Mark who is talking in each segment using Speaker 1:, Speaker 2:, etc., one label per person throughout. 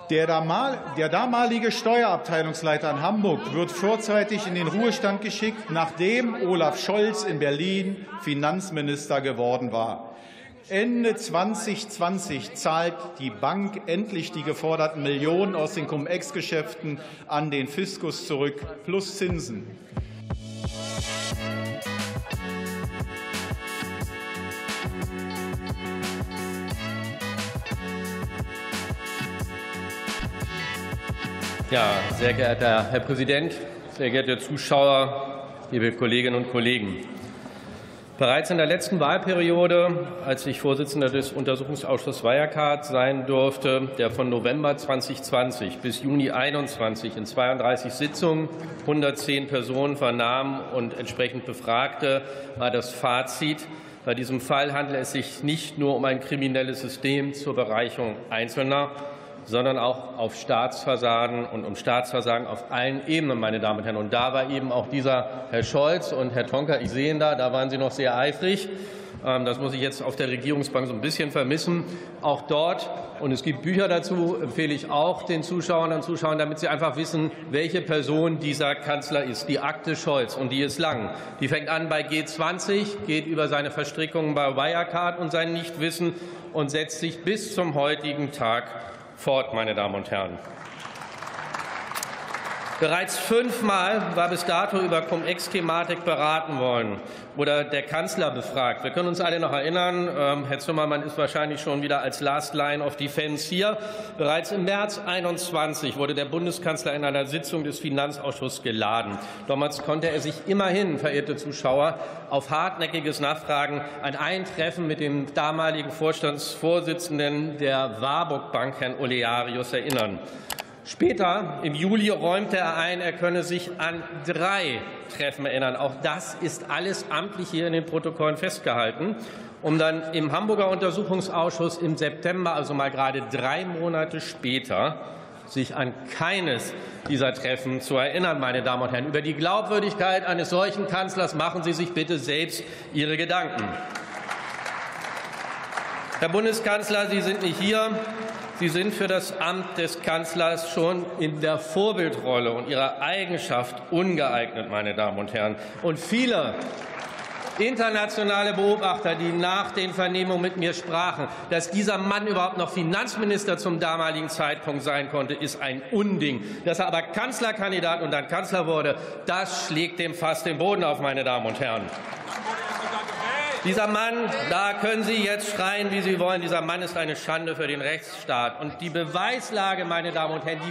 Speaker 1: Der damalige Steuerabteilungsleiter in Hamburg wird vorzeitig in den Ruhestand geschickt, nachdem Olaf Scholz in Berlin Finanzminister geworden war. Ende 2020 zahlt die Bank endlich die geforderten Millionen aus den Cum-Ex-Geschäften an den Fiskus zurück, plus Zinsen.
Speaker 2: Ja, sehr geehrter Herr Präsident, sehr geehrte Zuschauer, liebe Kolleginnen und Kollegen! Bereits in der letzten Wahlperiode, als ich Vorsitzender des Untersuchungsausschusses Wirecard sein durfte, der von November 2020 bis Juni 2021 in 32 Sitzungen 110 Personen vernahm und entsprechend befragte, war das Fazit: Bei diesem Fall handelt es sich nicht nur um ein kriminelles System zur Bereicherung Einzelner, sondern auch auf Staatsversagen und um Staatsversagen auf allen Ebenen, meine Damen und Herren. Und da war eben auch dieser Herr Scholz und Herr Tonka, ich sehe ihn da waren Sie noch sehr eifrig. Das muss ich jetzt auf der Regierungsbank so ein bisschen vermissen. Auch dort, und es gibt Bücher dazu, empfehle ich auch den Zuschauern und Zuschauern, damit sie einfach wissen, welche Person dieser Kanzler ist. Die Akte Scholz, und die ist lang. Die fängt an bei G20, geht über seine Verstrickungen bei Wirecard und sein Nichtwissen und setzt sich bis zum heutigen Tag fort, meine Damen und Herren. Bereits 5-mal war bis dato über Cum-Ex-Thematik beraten worden oder der Kanzler befragt. Wir können uns alle noch erinnern, Herr Zimmermann ist wahrscheinlich schon wieder als Last Line of Defense hier. Bereits im März 2021 wurde der Bundeskanzler in einer Sitzung des Finanzausschusses geladen. Damals konnte er sich immerhin, verehrte Zuschauer, auf hartnäckiges Nachfragen an ein Treffen mit dem damaligen Vorstandsvorsitzenden der Warburg Bank, Herrn Olearius, erinnern. Später, im Juli, räumte er ein, er könne sich an 3 Treffen erinnern. Auch das ist alles amtlich hier in den Protokollen festgehalten, um dann im Hamburger Untersuchungsausschuss im September, also mal gerade 3 Monate später, sich an keines dieser Treffen zu erinnern, meine Damen und Herren. Über die Glaubwürdigkeit eines solchen Kanzlers machen Sie sich bitte selbst Ihre Gedanken. Herr Bundeskanzler, Sie sind nicht hier. Sie sind für das Amt des Kanzlers schon in der Vorbildrolle und Ihrer Eigenschaft ungeeignet, meine Damen und Herren. Und viele internationale Beobachter, die nach den Vernehmungen mit mir sprachen, dass dieser Mann überhaupt noch Finanzminister zum damaligen Zeitpunkt sein konnte, ist ein Unding. Dass er aber Kanzlerkandidat und dann Kanzler wurde, das schlägt dem fast den Boden auf, meine Damen und Herren. Dieser Mann, da können Sie jetzt schreien, wie Sie wollen, dieser Mann ist eine Schande für den Rechtsstaat. Und die Beweislage, meine Damen und Herren, die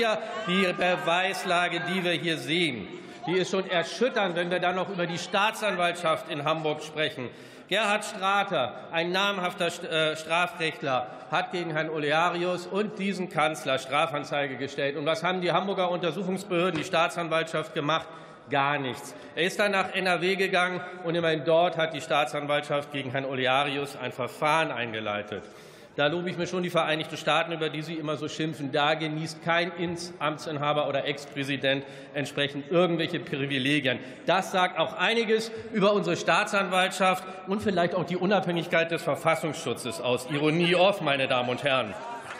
Speaker 2: wir hier sehen, die ist schon erschütternd, wenn wir dann noch über die Staatsanwaltschaft in Hamburg sprechen. Gerhard Strater, ein namhafter Strafrechtler, hat gegen Herrn Olearius und diesen Kanzler Strafanzeige gestellt. Und was haben die Hamburger Untersuchungsbehörden, die Staatsanwaltschaft gemacht? Gar nichts. Er ist dann nach NRW gegangen, und immerhin dort hat die Staatsanwaltschaft gegen Herrn Olearius ein Verfahren eingeleitet. Da lobe ich mir schon die Vereinigten Staaten, über die Sie immer so schimpfen. Da genießt kein Amtsinhaber oder Ex-Präsident entsprechend irgendwelche Privilegien. Das sagt auch einiges über unsere Staatsanwaltschaft und vielleicht auch die Unabhängigkeit des Verfassungsschutzes aus. Ironie off, meine Damen und Herren.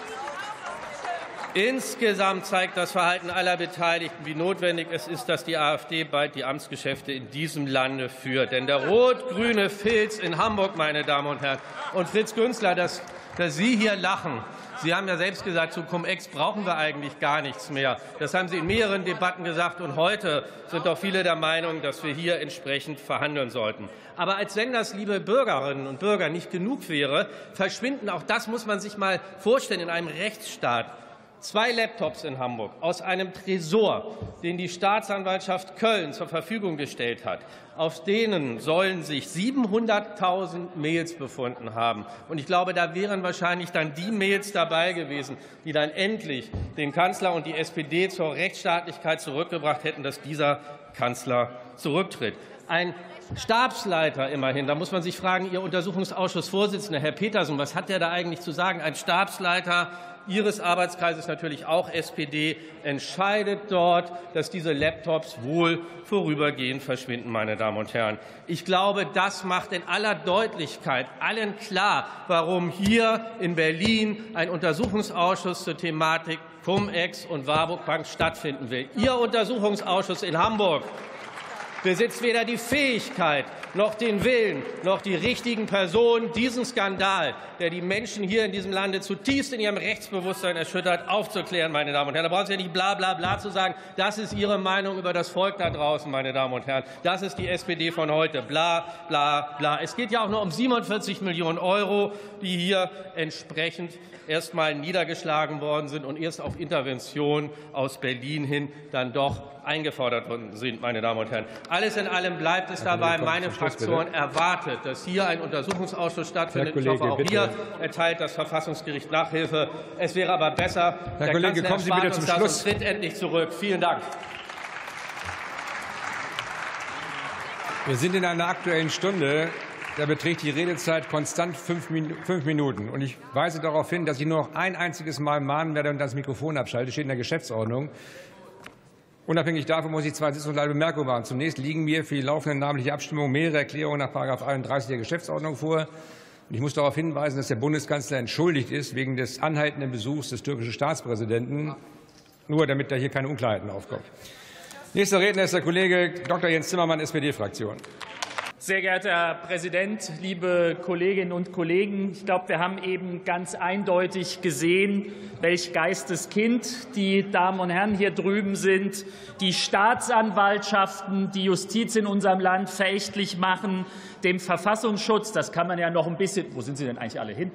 Speaker 2: Insgesamt zeigt das Verhalten aller Beteiligten, wie notwendig es ist, dass die AfD bald die Amtsgeschäfte in diesem Lande führt. Denn der rot-grüne Filz in Hamburg, meine Damen und Herren, und Fritz Günzler, dass Sie hier lachen. Sie haben ja selbst gesagt, zu Cum-Ex brauchen wir eigentlich gar nichts mehr. Das haben Sie in mehreren Debatten gesagt. Und heute sind doch viele der Meinung, dass wir hier entsprechend verhandeln sollten. Aber als wenn das, liebe Bürgerinnen und Bürger, nicht genug wäre, verschwinden, auch das muss man sich mal vorstellen, in einem Rechtsstaat, 2 Laptops in Hamburg aus einem Tresor, den die Staatsanwaltschaft Köln zur Verfügung gestellt hat. Auf denen sollen sich 700.000 Mails befunden haben. Und ich glaube, da wären wahrscheinlich dann die Mails dabei gewesen, die dann endlich den Kanzler und die SPD zur Rechtsstaatlichkeit zurückgebracht hätten, dass dieser Kanzler zurücktritt. Ein Stabsleiter immerhin. Da muss man sich fragen, Ihr Untersuchungsausschussvorsitzender, Herr Petersen, was hat der da eigentlich zu sagen? Ein Stabsleiter Ihres Arbeitskreises, natürlich auch SPD, entscheidet dort, dass diese Laptops wohl vorübergehend verschwinden, meine Damen und Herren. Ich glaube, das macht in aller Deutlichkeit allen klar, warum hier in Berlin ein Untersuchungsausschuss zur Thematik Cum-Ex und Warburg Bank stattfinden will. Ihr Untersuchungsausschuss in Hamburg besitzt weder die Fähigkeit noch den Willen noch die richtigen Personen, diesen Skandal, der die Menschen hier in diesem Lande zutiefst in ihrem Rechtsbewusstsein erschüttert, aufzuklären, meine Damen und Herren. Da brauchen Sie ja nicht bla bla bla zu sagen. Das ist Ihre Meinung über das Volk da draußen, meine Damen und Herren. Das ist die SPD von heute. Bla bla bla. Es geht ja auch nur um 47 Millionen €, die hier entsprechend erst mal niedergeschlagen worden sind und erst auf Intervention aus Berlin hin dann doch eingefordert worden sind, meine Damen und Herren. Alles in allem bleibt es dabei. Meine Fraktion erwartet, dass hier ein Untersuchungsausschuss stattfindet. Ich hoffe, auch hier erteilt das Verfassungsgericht Nachhilfe. Es wäre aber besser,
Speaker 3: Herr Kollege, kommen Sie bitte zum Schluss.
Speaker 2: Und tritt endlich zurück. Vielen Dank.
Speaker 3: Wir sind in einer Aktuellen Stunde. Da beträgt die Redezeit konstant 5 Minuten. Und ich weise darauf hin, dass ich nur noch ein einziges Mal mahnen werde und das Mikrofon abschalte. Das steht in der Geschäftsordnung. Unabhängig davon muss ich 2 sitzungsleitende Bemerkungen machen. Zunächst liegen mir für die laufende namentliche Abstimmung mehrere Erklärungen nach § 31 der Geschäftsordnung vor. Und ich muss darauf hinweisen, dass der Bundeskanzler entschuldigt ist wegen des anhaltenden Besuchs des türkischen Staatspräsidenten, nur damit da hier keine Unklarheiten aufkommen. Nächster Redner ist der Kollege Dr. Jens Zimmermann, SPD-Fraktion.
Speaker 4: Sehr geehrter Herr Präsident, liebe Kolleginnen und Kollegen! Ich glaube, wir haben eben ganz eindeutig gesehen, welch Geisteskind die Damen und Herren hier drüben sind, die Staatsanwaltschaften, die Justiz in unserem Land verächtlich machen, dem Verfassungsschutz, das kann man ja noch ein bisschen, wo sind Sie denn eigentlich alle hin,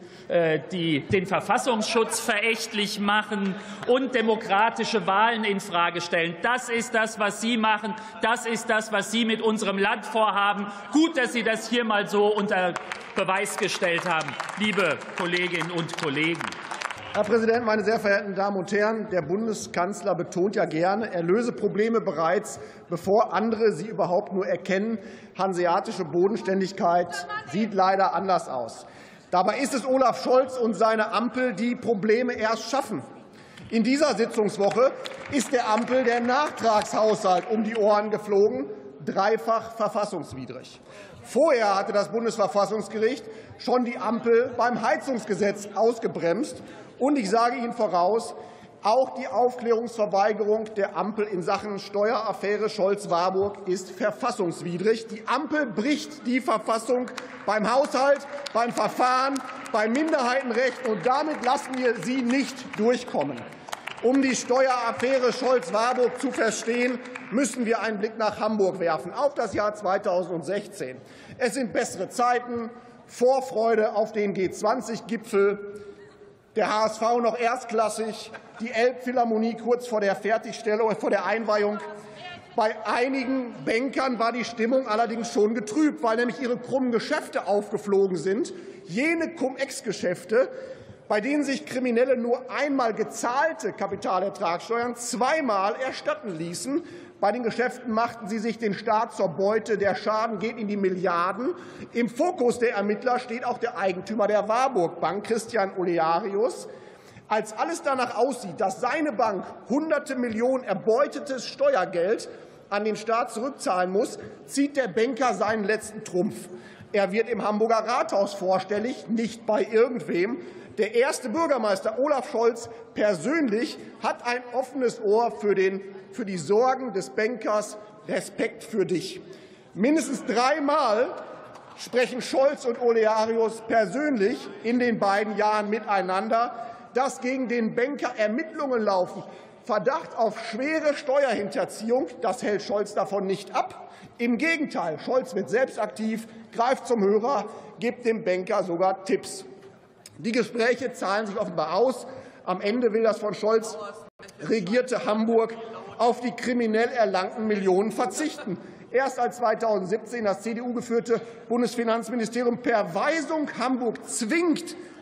Speaker 4: den Verfassungsschutz verächtlich machen und demokratische Wahlen infrage stellen. Das ist das, was Sie machen. Das ist das, was Sie mit unserem Land vorhaben. Gut, dass Sie das hier mal so unter Beweis gestellt haben, liebe Kolleginnen und Kollegen.
Speaker 5: Herr Präsident, meine sehr verehrten Damen und Herren! Der Bundeskanzler betont ja gerne, er löse Probleme bereits, bevor andere sie überhaupt nur erkennen. Hanseatische Bodenständigkeit sieht leider anders aus. Dabei ist es Olaf Scholz und seine Ampel, die Probleme erst schaffen. In dieser Sitzungswoche ist der Ampel der Nachtragshaushalt um die Ohren geflogen, dreifach verfassungswidrig. Vorher hatte das Bundesverfassungsgericht schon die Ampel beim Heizungsgesetz ausgebremst. Und ich sage Ihnen voraus, auch die Aufklärungsverweigerung der Ampel in Sachen Steueraffäre Scholz-Warburg ist verfassungswidrig. Die Ampel bricht die Verfassung beim Haushalt, beim Verfahren, beim Minderheitenrecht, und damit lassen wir sie nicht durchkommen. Um die Steueraffäre Scholz-Warburg zu verstehen, müssen wir einen Blick nach Hamburg werfen, auf das Jahr 2016. Es sind bessere Zeiten, Vorfreude auf den G20-Gipfel, der HSV noch erstklassig, die Elbphilharmonie kurz vor der Fertigstellung, vor der Einweihung. Bei einigen Bankern war die Stimmung allerdings schon getrübt, weil nämlich ihre krummen Geschäfte aufgeflogen sind. Jene Cum-Ex-Geschäfte, bei denen sich Kriminelle nur einmal gezahlte Kapitalertragssteuern zweimal erstatten ließen. Bei den Geschäften machten sie sich den Staat zur Beute. Der Schaden geht in die Milliarden. Im Fokus der Ermittler steht auch der Eigentümer der Warburg Bank, Christian Olearius. Als alles danach aussieht, dass seine Bank Hunderte Millionen erbeutetes Steuergeld an den Staat zurückzahlen muss, zieht der Banker seinen letzten Trumpf. Er wird im Hamburger Rathaus vorstellig, nicht bei irgendwem. Der erste Bürgermeister Olaf Scholz persönlich hat ein offenes Ohr für die Sorgen des Bankers. Respekt für dich. Mindestens 3-mal sprechen Scholz und Olearius persönlich in den beiden Jahren miteinander, dass gegen den Banker Ermittlungen laufen. Verdacht auf schwere Steuerhinterziehung, das hält Scholz davon nicht ab. Im Gegenteil, Scholz wird selbst aktiv, greift zum Hörer, gibt dem Banker sogar Tipps. Die Gespräche zahlen sich offenbar aus. Am Ende will das von Scholz regierte Hamburg auf die kriminell erlangten Millionen verzichten. Erst als 2017 das CDU-geführte Bundesfinanzministerium per Weisung Hamburg zwingt,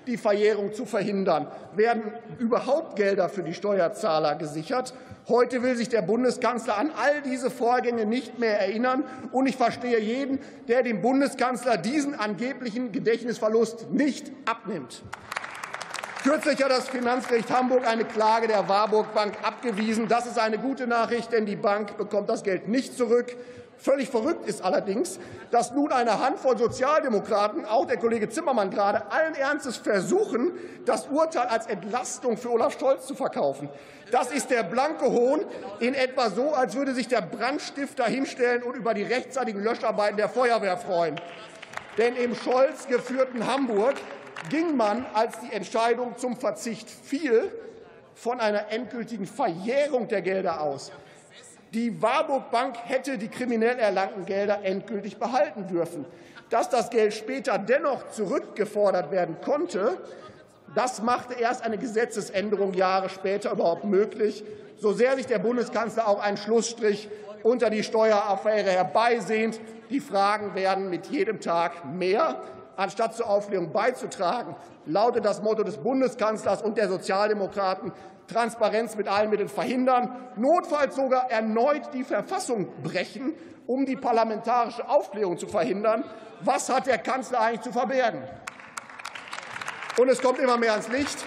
Speaker 5: die Verjährung zu verhindern? Werden überhaupt Gelder für die Steuerzahler gesichert? Heute will sich der Bundeskanzler an all diese Vorgänge nicht mehr erinnern. Und ich verstehe jeden, der dem Bundeskanzler diesen angeblichen Gedächtnisverlust nicht abnimmt. Kürzlich hat das Finanzgericht Hamburg eine Klage der Warburg Bank abgewiesen. Das ist eine gute Nachricht, denn die Bank bekommt das Geld nicht zurück. Völlig verrückt ist allerdings, dass nun eine Handvoll Sozialdemokraten, auch der Kollege Zimmermann gerade, allen Ernstes versuchen, das Urteil als Entlastung für Olaf Scholz zu verkaufen. Das ist der blanke Hohn, in etwa so, als würde sich der Brandstifter hinstellen und über die rechtzeitigen Löscharbeiten der Feuerwehr freuen. Denn im Scholz geführten Hamburg ging man, als die Entscheidung zum Verzicht fiel, von einer endgültigen Verjährung der Gelder aus. Die Warburg Bank hätte die kriminell erlangten Gelder endgültig behalten dürfen. Dass das Geld später dennoch zurückgefordert werden konnte, das machte erst eine Gesetzesänderung Jahre später überhaupt möglich. So sehr sich der Bundeskanzler auch einen Schlussstrich unter die Steueraffäre herbeisehnt, die Fragen werden mit jedem Tag mehr. Anstatt zur Aufklärung beizutragen, lautet das Motto des Bundeskanzlers und der Sozialdemokraten: Transparenz mit allen Mitteln verhindern, notfalls sogar erneut die Verfassung brechen, um die parlamentarische Aufklärung zu verhindern. Was hat der Kanzler eigentlich zu verbergen? Und es kommt immer mehr ans Licht.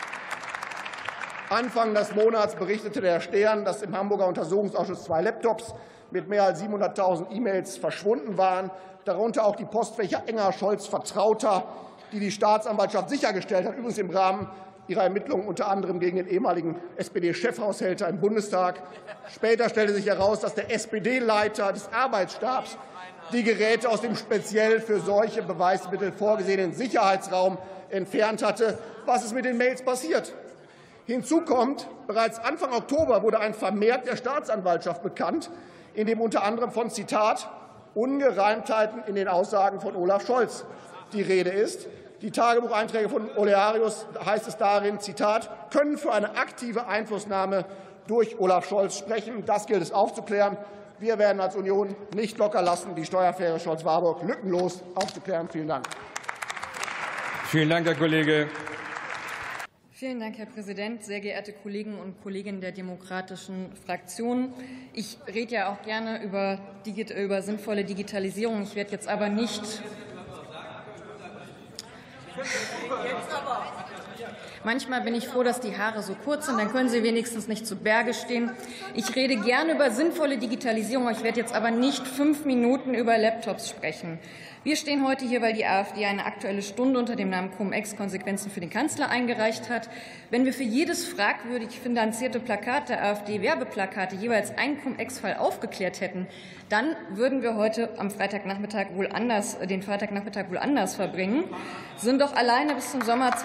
Speaker 5: Anfang des Monats berichtete der Stern, dass im Hamburger Untersuchungsausschuss 2 Laptops mit mehr als 700.000 E-Mails verschwunden waren, darunter auch die Postfächer enger Scholz-Vertrauter, die die Staatsanwaltschaft sichergestellt hat, übrigens im Rahmen ihrer Ermittlungen unter anderem gegen den ehemaligen SPD-Chefhaushälter im Bundestag. Später stellte sich heraus, dass der SPD-Leiter des Arbeitsstabs die Geräte aus dem speziell für solche Beweismittel vorgesehenen Sicherheitsraum entfernt hatte. Was ist mit den Mails passiert? Hinzu kommt, bereits Anfang Oktober wurde ein Vermerk der Staatsanwaltschaft bekannt, in dem unter anderem von, Zitat, Ungereimtheiten in den Aussagen von Olaf Scholz die Rede ist. Die Tagebucheinträge von Olearius, heißt es darin, Zitat, können für eine aktive Einflussnahme durch Olaf Scholz sprechen. Das gilt es aufzuklären. Wir werden als Union nicht locker lassen, die Steueraffäre Scholz-Warburg lückenlos aufzuklären. Vielen Dank.
Speaker 3: Vielen Dank, Herr Kollege.
Speaker 6: Vielen Dank, Herr Präsident, sehr geehrte Kolleginnen und Kollegen der demokratischen Fraktionen. Ich rede ja auch gerne über sinnvolle Digitalisierung. Ich werde jetzt aber nicht Manchmal bin ich froh, dass die Haare so kurz sind, dann können sie wenigstens nicht zu Berge stehen. Ich rede gerne über sinnvolle Digitalisierung, ich werde jetzt aber nicht 5 Minuten über Laptops sprechen. Wir stehen heute hier, weil die AfD eine Aktuelle Stunde unter dem Namen Cum-Ex Konsequenzen für den Kanzler eingereicht hat. Wenn wir für jedes fragwürdig finanzierte Plakat der AfD, Werbeplakate, jeweils einen Cum-Ex-Fall aufgeklärt hätten, dann würden wir heute am Freitagnachmittag den Freitagnachmittag wohl anders verbringen. Sind doch alleine bis zum Sommer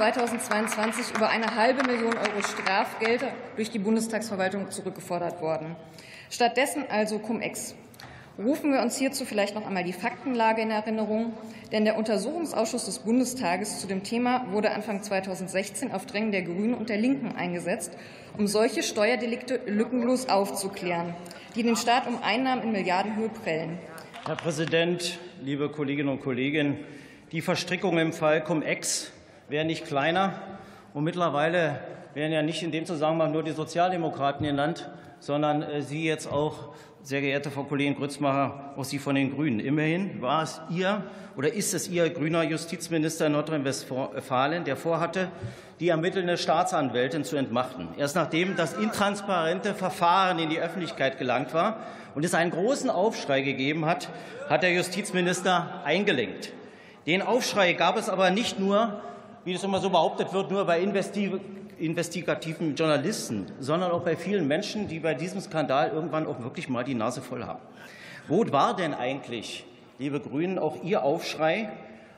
Speaker 6: 2022 über eine halbe Million Euro Strafgelder durch die Bundestagsverwaltung zurückgefordert worden. Stattdessen also Cum-Ex. Rufen wir uns hierzu vielleicht noch einmal die Faktenlage in Erinnerung. Denn der Untersuchungsausschuss des Bundestages zu dem Thema wurde Anfang 2016 auf Drängen der Grünen und der Linken eingesetzt, um solche Steuerdelikte lückenlos aufzuklären, die den Staat um Einnahmen in Milliardenhöhe prellen.
Speaker 7: Herr Präsident, liebe Kolleginnen und Kollegen! Die Verstrickungen im Fall Cum-Ex werden nicht kleiner. Und mittlerweile werden ja nicht in dem Zusammenhang nur die Sozialdemokraten genannt, sondern Sie jetzt auch, sehr geehrte Frau Kollegin Grützmacher, auch Sie von den Grünen. Immerhin war es Ihr oder ist es Ihr grüner Justizminister in Nordrhein-Westfalen, der vorhatte, die ermittelnde Staatsanwältin zu entmachten. Erst nachdem das intransparente Verfahren in die Öffentlichkeit gelangt war und es einen großen Aufschrei gegeben hat, hat der Justizminister eingelenkt. Den Aufschrei gab es aber nicht nur, wie es immer so behauptet wird, nur bei investigativen Journalisten, sondern auch bei vielen Menschen, die bei diesem Skandal irgendwann auch wirklich mal die Nase voll haben. Wo war denn eigentlich, liebe Grünen, auch Ihr Aufschrei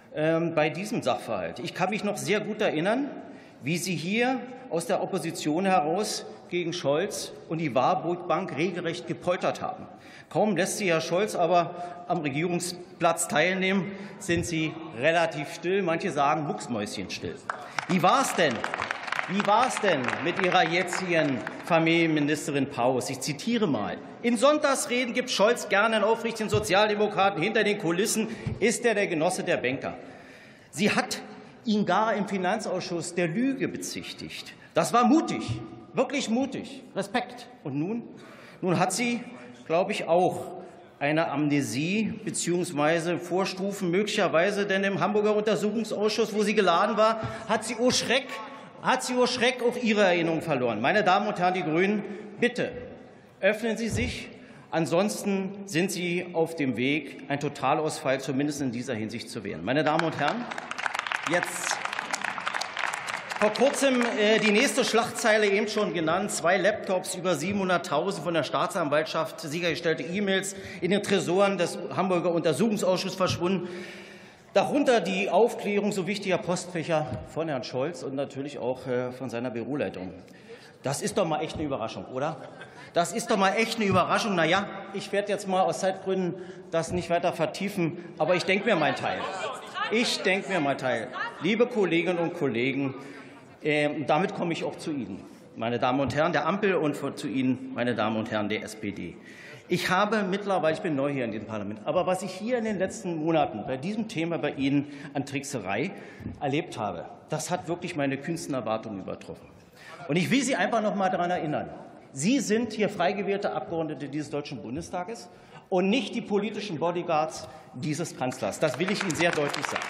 Speaker 7: bei diesem Sachverhalt? Ich kann mich noch sehr gut erinnern, wie Sie hier aus der Opposition heraus gegen Scholz und die Warburg Bank regelrecht gepoltert haben. Kaum lässt Sie Herr Scholz aber am Regierungsplatz teilnehmen, sind Sie relativ still, manche sagen mucksmäuschenstill. Wie war es denn? Wie war es denn mit Ihrer jetzigen Familienministerin Paus? Ich zitiere mal. In Sonntagsreden gibt Scholz gerne einen aufrichtigen Sozialdemokraten. Hinter den Kulissen ist er der Genosse der Banker. Sie hat ihn gar im Finanzausschuss der Lüge bezichtigt. Das war mutig, wirklich mutig. Respekt. Und nun hat sie, glaube ich, auch eine Amnesie bzw. Vorstufen möglicherweise, denn im Hamburger Untersuchungsausschuss, wo sie geladen war, hat sie oh Schreck auch ihre Erinnerung verloren. Meine Damen und Herren, die Grünen, bitte öffnen Sie sich. Ansonsten sind Sie auf dem Weg, ein Totalausfall zumindest in dieser Hinsicht zu werden. Meine Damen und Herren, jetzt vor kurzem die nächste Schlagzeile eben schon genannt. 2 Laptops, über 700.000 von der Staatsanwaltschaft sichergestellte E-Mails in den Tresoren des Hamburger Untersuchungsausschusses verschwunden. Darunter die Aufklärung so wichtiger Postfächer von Herrn Scholz und natürlich auch von seiner Büroleitung. Das ist doch mal echt eine Überraschung, oder? Das ist doch mal echt eine Überraschung. Na ja, ich werde jetzt mal aus Zeitgründen das nicht weiter vertiefen, aber ich denke mir mein Teil. Liebe Kolleginnen und Kollegen, damit komme ich auch zu Ihnen, meine Damen und Herren der Ampel, und zu Ihnen, meine Damen und Herren der SPD. Ich bin neu hier in diesem Parlament, aber was ich hier in den letzten Monaten bei diesem Thema bei Ihnen an Trickserei erlebt habe, das hat wirklich meine kühnsten Erwartungen übertroffen. Und ich will Sie einfach noch mal daran erinnern: Sie sind hier frei gewählte Abgeordnete dieses Deutschen Bundestages und nicht die politischen Bodyguards dieses Kanzlers. Das will ich Ihnen sehr deutlich sagen.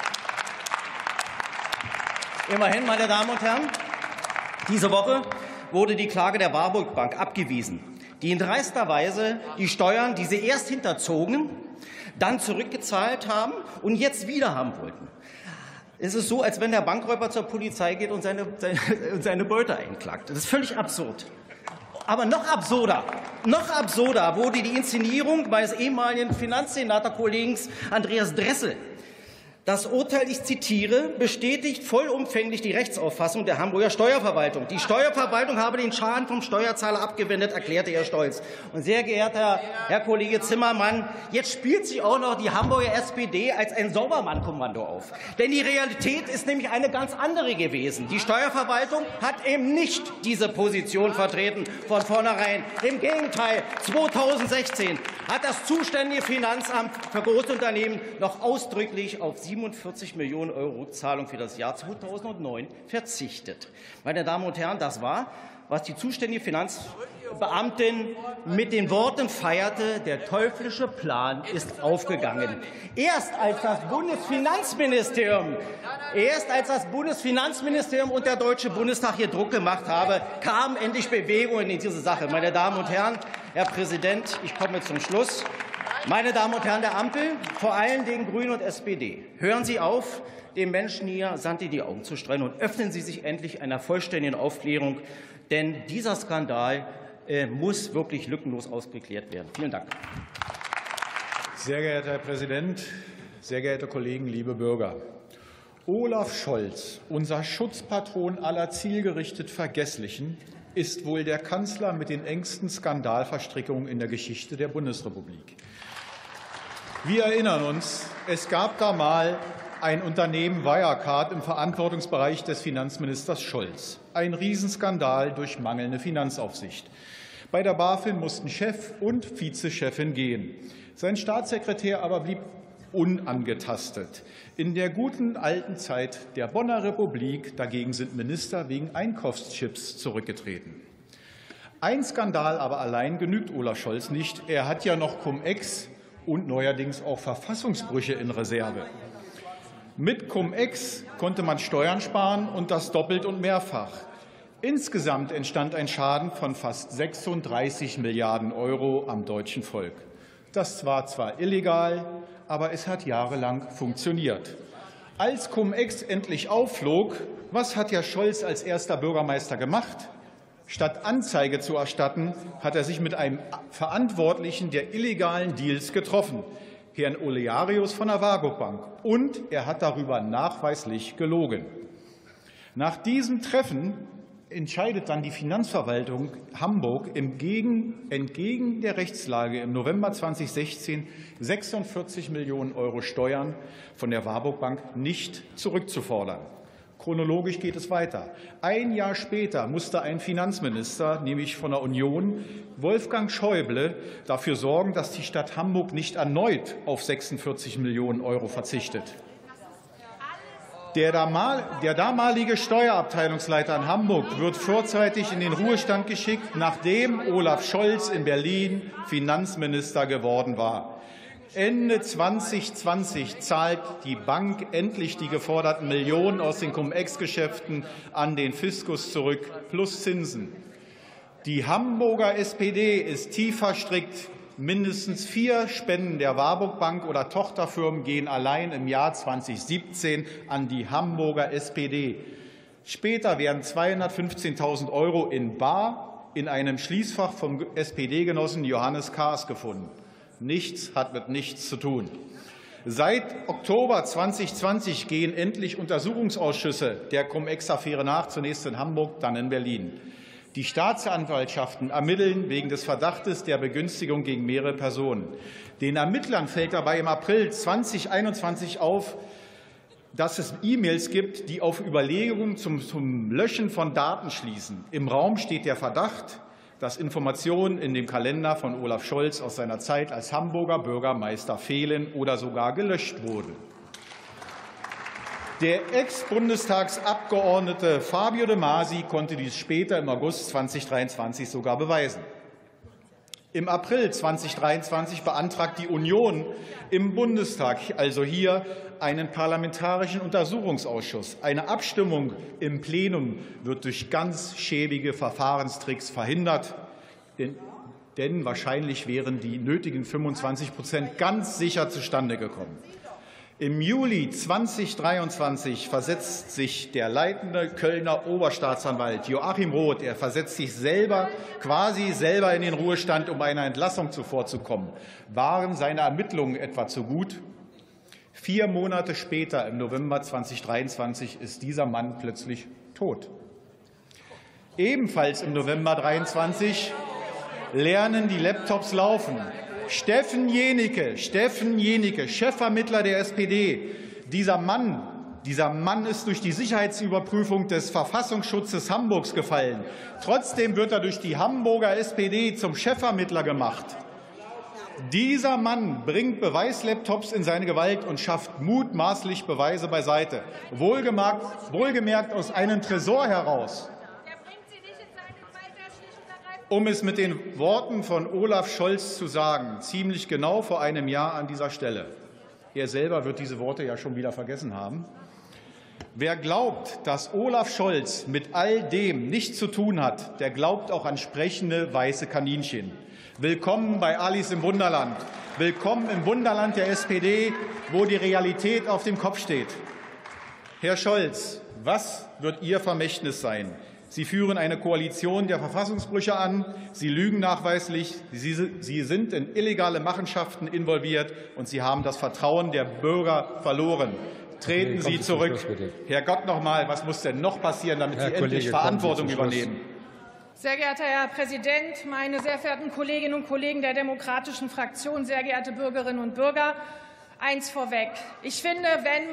Speaker 7: Immerhin, meine Damen und Herren, diese Woche wurde die Klage der Warburg Bank abgewiesen, die in dreister Weise die Steuern, die sie erst hinterzogen, dann zurückgezahlt haben und jetzt wieder haben wollten. Es ist so, als wenn der Bankräuber zur Polizei geht und seine Beute einklagt. Das ist völlig absurd. Aber noch absurder wurde die Inszenierung meines ehemaligen Finanzsenatorkollegen Andreas Dressel. Das Urteil, ich zitiere, bestätigt vollumfänglich die Rechtsauffassung der Hamburger Steuerverwaltung. Die Steuerverwaltung habe den Schaden vom Steuerzahler abgewendet, erklärte Herr Stolz. Und sehr geehrter Herr Kollege Zimmermann, jetzt spielt sich auch noch die Hamburger SPD als ein Saubermann-Kommando auf. Denn die Realität ist nämlich eine ganz andere gewesen. Die Steuerverwaltung hat eben nicht diese Position vertreten von vornherein. Im Gegenteil, 2016 hat das zuständige Finanzamt für Großunternehmen noch ausdrücklich auf 47 Millionen € Rückzahlung für das Jahr 2009 verzichtet. Meine Damen und Herren, das war, was die zuständige Finanzbeamtin mit den Worten feierte: Der teuflische Plan ist aufgegangen. Erst als das Bundesfinanzministerium und der Deutsche Bundestag hier Druck gemacht haben, kam endlich Bewegung in diese Sache. Meine Damen und Herren, Herr Präsident, ich komme zum Schluss. Meine Damen und Herren der Ampel, vor allen Dingen Grüne und SPD, hören Sie auf, den Menschen hier Sand in die Augen zu streuen, und öffnen Sie sich endlich einer vollständigen Aufklärung, denn dieser Skandal muss wirklich lückenlos ausgeklärt werden. Vielen Dank.
Speaker 1: Sehr geehrter Herr Präsident, sehr geehrte Kollegen, liebe Bürger! Olaf Scholz, unser Schutzpatron aller zielgerichtet Vergesslichen, ist wohl der Kanzler mit den engsten Skandalverstrickungen in der Geschichte der Bundesrepublik. Wir erinnern uns, es gab da mal ein Unternehmen Wirecard im Verantwortungsbereich des Finanzministers Scholz. Ein Riesenskandal durch mangelnde Finanzaufsicht. Bei der BaFin mussten Chef und Vizechefin gehen. Sein Staatssekretär aber blieb unangetastet. In der guten alten Zeit der Bonner Republik dagegen sind Minister wegen Einkaufschips zurückgetreten. Ein Skandal aber allein genügt Olaf Scholz nicht. Er hat ja noch Cum-Ex und neuerdings auch Verfassungsbrüche in Reserve. Mit Cum-Ex konnte man Steuern sparen, und das doppelt und mehrfach. Insgesamt entstand ein Schaden von fast 36 Milliarden € am deutschen Volk. Das war zwar illegal, aber es hat jahrelang funktioniert. Als Cum-Ex endlich aufflog, was hat Herr Scholz als erster Bürgermeister gemacht? Statt Anzeige zu erstatten, hat er sich mit einem Verantwortlichen der illegalen Deals getroffen, Herrn Olearius von der Warburg Bank, und er hat darüber nachweislich gelogen. Nach diesem Treffen entscheidet dann die Finanzverwaltung Hamburg entgegen der Rechtslage im November 2016, 46 Millionen € Steuern von der Warburg Bank nicht zurückzufordern. Chronologisch geht es weiter. Ein Jahr später musste ein Finanzminister, nämlich von der Union, Wolfgang Schäuble, dafür sorgen, dass die Stadt Hamburg nicht erneut auf 46 Millionen € verzichtet. Der damalige Steuerabteilungsleiter in Hamburg wird vorzeitig in den Ruhestand geschickt, nachdem Olaf Scholz in Berlin Finanzminister geworden war. Ende 2020 zahlt die Bank endlich die geforderten Millionen aus den Cum-Ex-Geschäften an den Fiskus zurück, plus Zinsen. Die Hamburger SPD ist tief verstrickt. Mindestens 4 Spenden der Warburg Bank oder Tochterfirmen gehen allein im Jahr 2017 an die Hamburger SPD. Später werden 215.000 € in bar in einem Schließfach vom SPD-Genossen Johannes Kahrs gefunden. Nichts hat mit nichts zu tun. Seit Oktober 2020 gehen endlich Untersuchungsausschüsse der Cum-Ex-Affäre nach, zunächst in Hamburg, dann in Berlin. Die Staatsanwaltschaften ermitteln wegen des Verdachtes der Begünstigung gegen mehrere Personen. Den Ermittlern fällt dabei im April 2021 auf, dass es E-Mails gibt, die auf Überlegungen zum Löschen von Daten schließen. Im Raum steht der Verdacht, dass Informationen in dem Kalender von Olaf Scholz aus seiner Zeit als Hamburger Bürgermeister fehlen oder sogar gelöscht wurden. Der Ex-Bundestagsabgeordnete Fabio De Masi konnte dies später im August 2023 sogar beweisen. Im April 2023 beantragt die Union im Bundestag, also hier, einen parlamentarischen Untersuchungsausschuss. Eine Abstimmung im Plenum wird durch ganz schäbige Verfahrenstricks verhindert, denn wahrscheinlich wären die nötigen 25% ganz sicher zustande gekommen. Im Juli 2023 versetzt sich der leitende Kölner Oberstaatsanwalt Joachim Roth, er versetzt sich quasi selber in den Ruhestand, um einer Entlassung zuvorzukommen. Waren seine Ermittlungen etwa zu gut? 4 Monate später, im November 2023, ist dieser Mann plötzlich tot. Ebenfalls im November 2023 lernen die Laptops laufen. Steffen Jenicke, Chefvermittler der SPD. Dieser Mann ist durch die Sicherheitsüberprüfung des Verfassungsschutzes Hamburgs gefallen. Trotzdem wird er durch die Hamburger SPD zum Chefvermittler gemacht. Dieser Mann bringt Beweislaptops in seine Gewalt und schafft mutmaßlich Beweise beiseite, wohlgemerkt aus einem Tresor heraus. Um es mit den Worten von Olaf Scholz zu sagen, ziemlich genau vor einem Jahr an dieser Stelle. Er selber wird diese Worte ja schon wieder vergessen haben. Wer glaubt, dass Olaf Scholz mit all dem nichts zu tun hat, der glaubt auch an sprechende weiße Kaninchen. Willkommen bei Alice im Wunderland. Willkommen im Wunderland der SPD, wo die Realität auf dem Kopf steht. Herr Scholz, was wird Ihr Vermächtnis sein? Sie führen eine Koalition der Verfassungsbrüche an. Sie lügen nachweislich. Sie sind in illegale Machenschaften involviert, und Sie haben das Vertrauen der Bürger verloren. Treten Sie zurück. Herrgott noch mal, was muss denn noch passieren, damit Sie endlich Verantwortung übernehmen?
Speaker 8: Sehr geehrter Herr Präsident, meine sehr verehrten Kolleginnen und Kollegen der Demokratischen Fraktion, sehr geehrte Bürgerinnen und Bürger! Eins vorweg. Ich finde,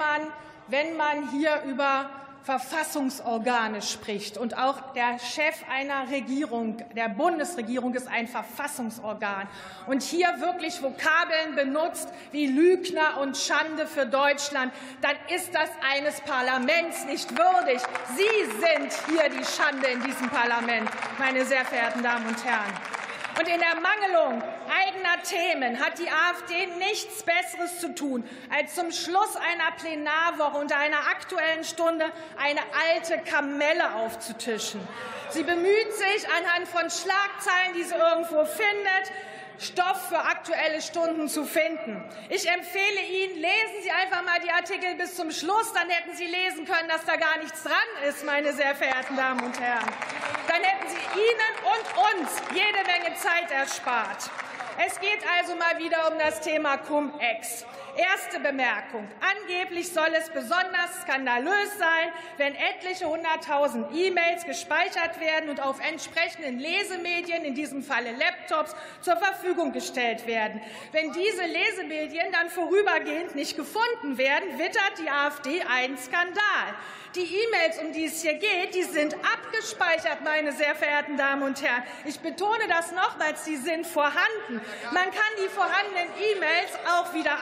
Speaker 8: wenn man hier über Verfassungsorgane spricht, und auch der Chef einer Regierung, der Bundesregierung, ist ein Verfassungsorgan, und hier wirklich Vokabeln benutzt wie Lügner und Schande für Deutschland, dann ist das eines Parlaments nicht würdig. Sie sind hier die Schande in diesem Parlament, meine sehr verehrten Damen und Herren. Und in der Mangelung eigener Themen hat die AfD nichts Besseres zu tun, als zum Schluss einer Plenarwoche unter einer Aktuellen Stunde eine alte Kamelle aufzutischen. Sie bemüht sich, anhand von Schlagzeilen, die sie irgendwo findet, Stoff für Aktuelle Stunden zu finden. Ich empfehle Ihnen, lesen Sie einfach mal die Artikel bis zum Schluss, dann hätten Sie lesen können, dass da gar nichts dran ist, meine sehr verehrten Damen und Herren. Dann hätten Sie Ihnen und uns jede Menge Zeit erspart. Es geht also mal wieder um das Thema Cum-Ex. Erste Bemerkung. Angeblich soll es besonders skandalös sein, wenn etliche 100.000 E-Mails gespeichert werden und auf entsprechenden Lesemedien, in diesem Falle Laptops, zur Verfügung gestellt werden. Wenn diese Lesemedien dann vorübergehend nicht gefunden werden, wittert die AfD einen Skandal. Die E-Mails, um die es hier geht, die sind abgespeichert, meine sehr verehrten Damen und Herren. Ich betone das nochmals, sie sind vorhanden. Man kann die vorhandenen E-Mails auch wieder abrufen.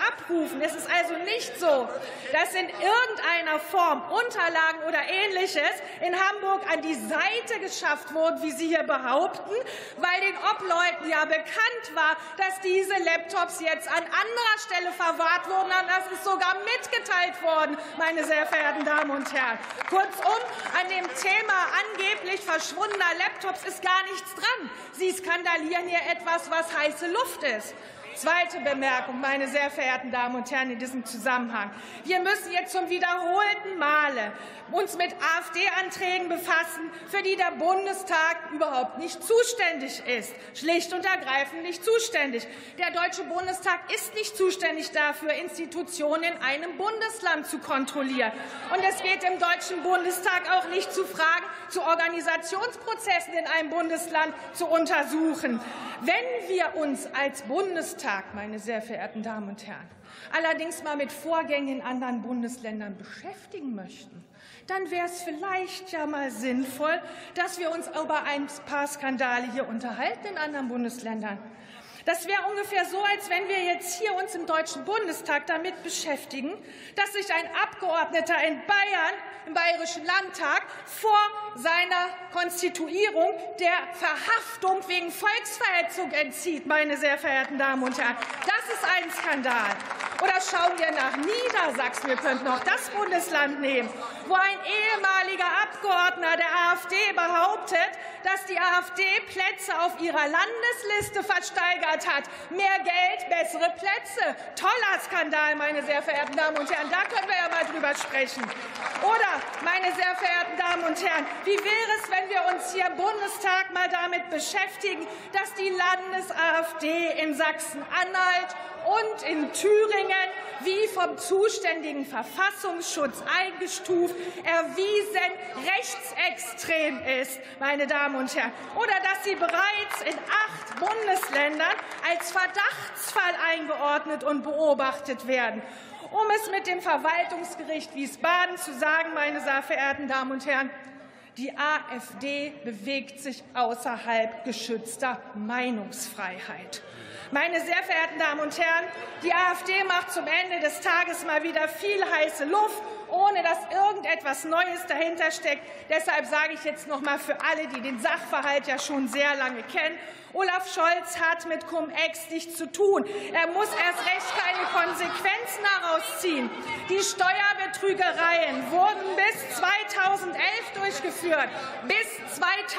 Speaker 8: abrufen. Es ist also nicht so, dass in irgendeiner Form Unterlagen oder Ähnliches in Hamburg an die Seite geschafft wurden, wie Sie hier behaupten, weil den Obleuten ja bekannt war, dass diese Laptops jetzt an anderer Stelle verwahrt wurden. Und das ist sogar mitgeteilt worden, meine sehr verehrten Damen und Herren. Kurzum, an dem Thema angeblich verschwundener Laptops ist gar nichts dran. Sie skandalieren hier etwas, was heiße Luft ist. Zweite Bemerkung, meine sehr verehrten Damen und Herren, in diesem Zusammenhang. Wir müssen jetzt zum wiederholten Male uns mit AfD-Anträgen befassen, für die der Bundestag überhaupt nicht zuständig ist. Schlicht und ergreifend nicht zuständig. Der Deutsche Bundestag ist nicht zuständig dafür, Institutionen in einem Bundesland zu kontrollieren. Und es geht im Deutschen Bundestag auch nicht zu Fragen zu Organisationsprozessen in einem Bundesland zu untersuchen. Wenn wir uns als Bundestag, meine sehr verehrten Damen und Herren, allerdings mal mit Vorgängen in anderen Bundesländern beschäftigen möchten, dann wäre es vielleicht ja mal sinnvoll, dass wir uns über ein paar Skandale hier unterhalten in anderen Bundesländern. Das wäre ungefähr so, als wenn wir jetzt hier uns im Deutschen Bundestag damit beschäftigen, dass sich ein Abgeordneter in Bayern, im Bayerischen Landtag, vor seiner Konstituierung der Verhaftung wegen Volksverhetzung entzieht, meine sehr verehrten Damen und Herren. Das ist ein Skandal. Oder schauen wir nach Niedersachsen, wir könnten auch das Bundesland nehmen, wo ein ehemaliger Abgeordneter der AfD behauptet, dass die AfD Plätze auf ihrer Landesliste versteigert hat. Mehr Geld, bessere Plätze. Toller Skandal, meine sehr verehrten Damen und Herren. Da können wir ja mal drüber sprechen. Oder, meine sehr verehrten Damen und Herren, wie wäre es, wenn wir uns hier im Bundestag mal damit beschäftigen, dass die Landes-AfD in Sachsen-Anhalt und in Thüringen, wie vom zuständigen Verfassungsschutz eingestuft, erwiesen rechtsextrem ist, meine Damen und Herren. Oder dass sie bereits in 8 Bundesländern als Verdachtsfall eingeordnet und beobachtet werden. Um es mit dem Verwaltungsgericht Wiesbaden zu sagen, meine sehr verehrten Damen und Herren, die AfD bewegt sich außerhalb geschützter Meinungsfreiheit. Meine sehr verehrten Damen und Herren, die AfD macht zum Ende des Tages mal wieder viel heiße Luft, ohne dass irgendetwas Neues dahinter steckt. Deshalb sage ich jetzt noch mal für alle, die den Sachverhalt ja schon sehr lange kennen: Olaf Scholz hat mit Cum-Ex nichts zu tun. Er muss erst recht keine Konsequenzen daraus ziehen. Die Steuerbetrügereien wurden bis 2011 durchgeführt. Bis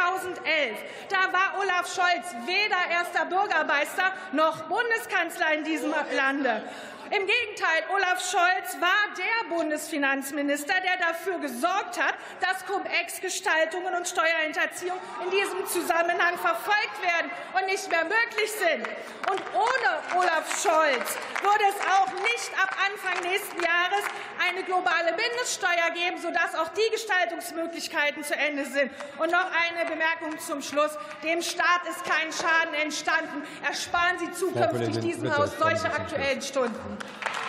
Speaker 8: 2011. Da war Olaf Scholz weder erster Bürgermeister noch Bundeskanzler in diesem Lande. Im Gegenteil, Olaf Scholz war der Bundesfinanzminister, der dafür gesorgt hat, dass Cum-Ex-Gestaltungen und Steuerhinterziehung in diesem Zusammenhang verfolgt werden und nicht mehr möglich sind. Und ohne Olaf Scholz würde es auch nicht ab Anfang nächsten Jahres eine globale Mindeststeuer geben, sodass auch die Gestaltungsmöglichkeiten zu Ende sind. Und noch eine Bemerkung zum Schluss. Dem Staat ist kein Schaden entstanden. Ersparen Sie zukünftig diesem Haus solche Aktuellen Stunden.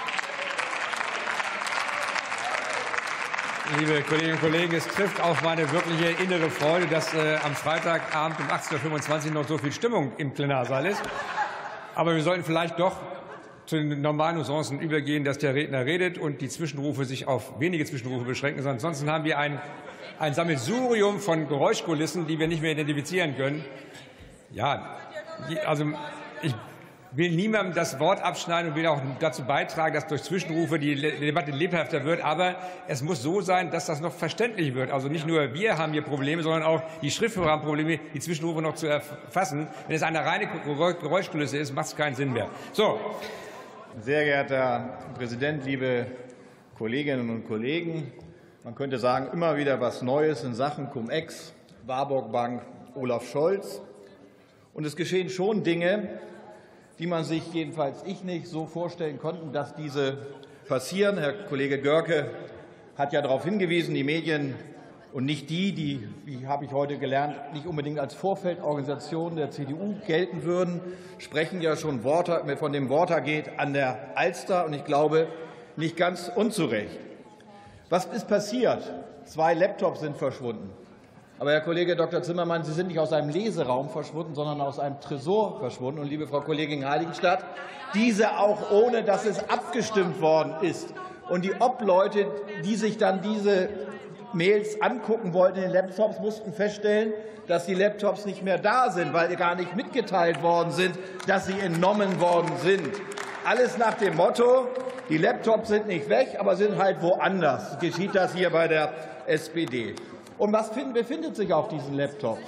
Speaker 3: Liebe Kolleginnen und Kollegen, es trifft auf meine wirkliche innere Freude, dass am Freitagabend um 18.25 Uhr noch so viel Stimmung im Plenarsaal ist. Aber wir sollten vielleicht doch zu den normalen Usancen übergehen, dass der Redner redet und die Zwischenrufe sich auf wenige Zwischenrufe beschränken. Ansonsten haben wir ein Sammelsurium von Geräuschkulissen, die wir nicht mehr identifizieren können. Ja, also ich will niemandem das Wort abschneiden und will auch dazu beitragen, dass durch Zwischenrufe die Debatte lebhafter wird. Aber es muss so sein, dass das noch verständlich wird. Also nicht nur wir haben hier Probleme, sondern auch die Schriftführer haben Probleme, die Zwischenrufe noch zu erfassen. Wenn es eine reine Geräuschkulisse ist, macht es keinen Sinn mehr. So.
Speaker 1: Sehr geehrter Herr Präsident, liebe Kolleginnen und Kollegen! Man könnte sagen, immer wieder was Neues in Sachen Cum-Ex, Warburg Bank, Olaf Scholz. Und es geschehen schon Dinge, die man sich, jedenfalls ich nicht, so vorstellen konnte, dass diese passieren. Herr Kollege Görke hat ja darauf hingewiesen, die Medien und nicht die, wie habe ich heute gelernt, nicht unbedingt als Vorfeldorganisation der CDU gelten würden, sprechen ja schon von dem Watergate an der Alster, und ich glaube, nicht ganz unzurecht. Was ist passiert? 2 Laptops sind verschwunden.
Speaker 9: Aber, Herr Kollege Dr. Zimmermann, Sie sind nicht aus einem Leseraum verschwunden, sondern aus einem Tresor verschwunden. Und, liebe Frau Kollegin Heiligenstadt, diese auch ohne, dass es abgestimmt worden ist. Und die Obleute, die sich dann diese Mails angucken wollten in den Laptops, mussten feststellen, dass die Laptops nicht mehr da sind, weil gar nicht mitgeteilt worden sind, dass sie entnommen worden sind. Alles nach dem Motto, die Laptops sind nicht weg, aber sind halt woanders. Geschieht das hier bei der SPD. Und was befindet sich auf diesen Laptops?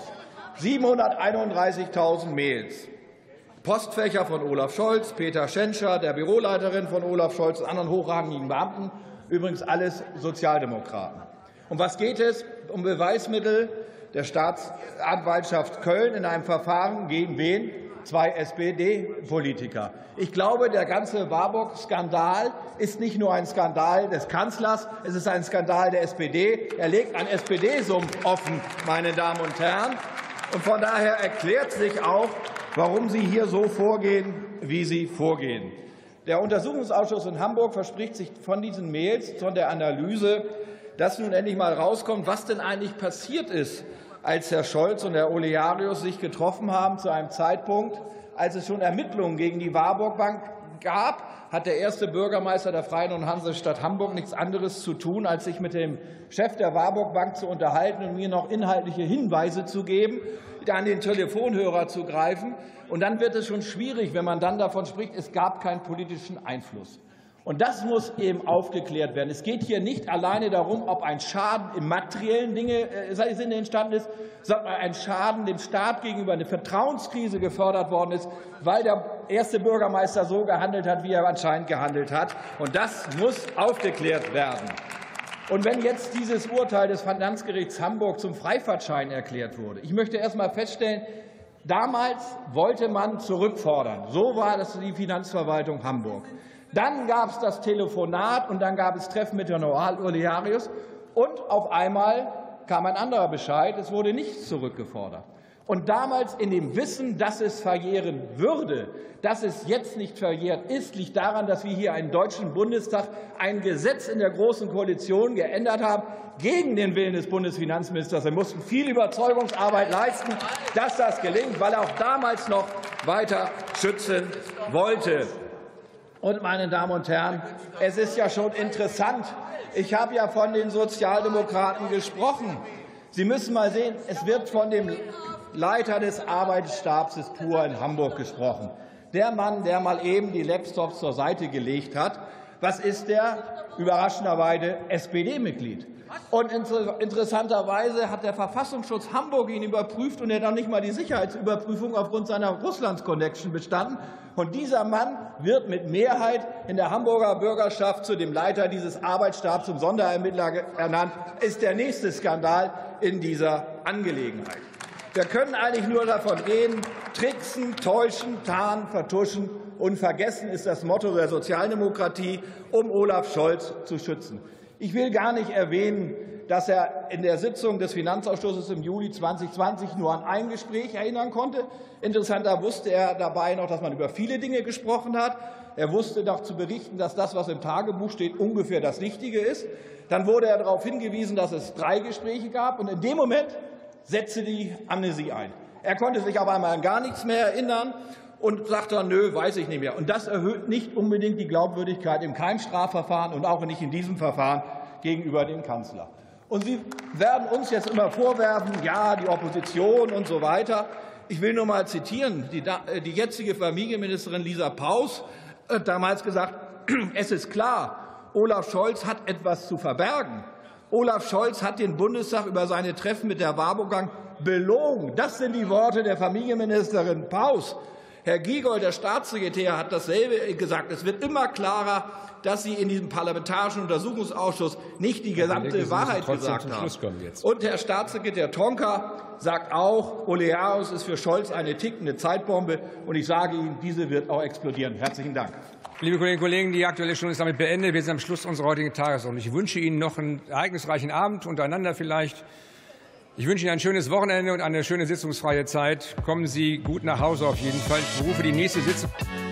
Speaker 9: 731.000 Mails. Postfächer von Olaf Scholz, Peter Schenscher, der Büroleiterin von Olaf Scholz und anderen hochrangigen Beamten, übrigens alles Sozialdemokraten. Um was geht es? Um Beweismittel der Staatsanwaltschaft Köln in einem Verfahren gegen wen? 2 SPD-Politiker. Ich glaube, der ganze Warburg-Skandal ist nicht nur ein Skandal des Kanzlers, es ist ein Skandal der SPD. Er legt einen SPD-Sumpf offen, meine Damen und Herren. Und von daher erklärt sich auch, warum Sie hier so vorgehen, wie Sie vorgehen. Der Untersuchungsausschuss in Hamburg verspricht sich von diesen Mails, von der Analyse, dass nun endlich mal rauskommt, was denn eigentlich passiert ist, als Herr Scholz und Herr Olearius sich getroffen haben zu einem Zeitpunkt, als es schon Ermittlungen gegen die Warburg Bank gab, hat der erste Bürgermeister der Freien und Hansestadt Hamburg nichts anderes zu tun, als sich mit dem Chef der Warburg Bank zu unterhalten und mir noch inhaltliche Hinweise zu geben, an den Telefonhörer zu greifen. Und dann wird es schon schwierig, wenn man dann davon spricht, es gab keinen politischen Einfluss. Und das muss eben aufgeklärt werden. Es geht hier nicht alleine darum, ob ein Schaden im materiellen Sinne entstanden ist, sondern ein Schaden dem Staat gegenüber, eine Vertrauenskrise gefördert worden ist, weil der erste Bürgermeister so gehandelt hat, wie er anscheinend gehandelt hat. Und das muss aufgeklärt werden. Und wenn jetzt dieses Urteil des Finanzgerichts Hamburg zum Freifahrtschein erklärt wurde, ich möchte erst einmal feststellen, damals wollte man zurückfordern. So war das die Finanzverwaltung Hamburg. Dann gab es das Telefonat und dann gab es Treffen mit Herrn Olearius. Und auf einmal kam ein anderer Bescheid. Es wurde nichts zurückgefordert. Und damals in dem Wissen, dass es verjähren würde, dass es jetzt nicht verjährt ist, liegt daran, dass wir hier im Deutschen Bundestag ein Gesetz in der Großen Koalition geändert haben, gegen den Willen des Bundesfinanzministers. Wir mussten viel Überzeugungsarbeit leisten, dass das gelingt, weil er auch damals noch weiter schützen wollte. Und, meine Damen und Herren, es ist ja schon interessant. Ich habe ja von den Sozialdemokraten gesprochen. Sie müssen mal sehen, es wird von dem Leiter des Arbeitsstabs des PUR in Hamburg gesprochen. Der Mann, der mal eben die Laptops zur Seite gelegt hat. Was ist der? Überraschenderweise SPD-Mitglied. Und interessanterweise hat der Verfassungsschutz Hamburg ihn überprüft und er hat noch nicht mal die Sicherheitsüberprüfung aufgrund seiner Russland-Connection bestanden. Und dieser Mann wird mit Mehrheit in der Hamburger Bürgerschaft zu dem Leiter dieses Arbeitsstabs zum Sonderermittler ernannt. Ist der nächste Skandal in dieser Angelegenheit. Wir können eigentlich nur davon reden, tricksen, täuschen, tarnen, vertuschen und vergessen ist das Motto der Sozialdemokratie, um Olaf Scholz zu schützen. Ich will gar nicht erwähnen, dass er in der Sitzung des Finanzausschusses im Juli 2020 nur an ein Gespräch erinnern konnte. Interessanter wusste er dabei noch, dass man über viele Dinge gesprochen hat. Er wusste noch zu berichten, dass das, was im Tagebuch steht, ungefähr das Richtige ist. Dann wurde er darauf hingewiesen, dass es 3 Gespräche gab. Und in dem Moment setzte die Amnesie ein. Er konnte sich auf einmal an gar nichts mehr erinnern und sagt dann, nö, weiß ich nicht mehr. Und das erhöht nicht unbedingt die Glaubwürdigkeit im Keimstrafverfahren und auch nicht in diesem Verfahren gegenüber dem Kanzler. Und Sie werden uns jetzt immer vorwerfen, ja, die Opposition und so weiter. Ich will nur mal zitieren. Die jetzige Familienministerin Lisa Paus hat damals gesagt, es ist klar, Olaf Scholz hat etwas zu verbergen. Olaf Scholz hat den Bundestag über seine Treffen mit der Warburg Bank belogen. Das sind die Worte der Familienministerin Paus. Herr Giegold, der Staatssekretär, hat dasselbe gesagt. Es wird immer klarer, dass Sie in diesem Parlamentarischen Untersuchungsausschuss nicht die gesamte Wahrheit gesagt haben. Und Herr Staatssekretär Tonka sagt auch, Olearius ist für Scholz eine tickende Zeitbombe. Und ich sage Ihnen, diese wird auch explodieren. Herzlichen Dank.
Speaker 3: Liebe Kolleginnen und Kollegen, die Aktuelle Stunde ist damit beendet. Wir sind am Schluss unserer heutigen Tagesordnung. Ich wünsche Ihnen noch einen ereignisreichen Abend untereinander vielleicht. Ich wünsche Ihnen ein schönes Wochenende und eine schöne sitzungsfreie Zeit. Kommen Sie gut nach Hause auf jeden Fall. Ich berufe die nächste Sitzung.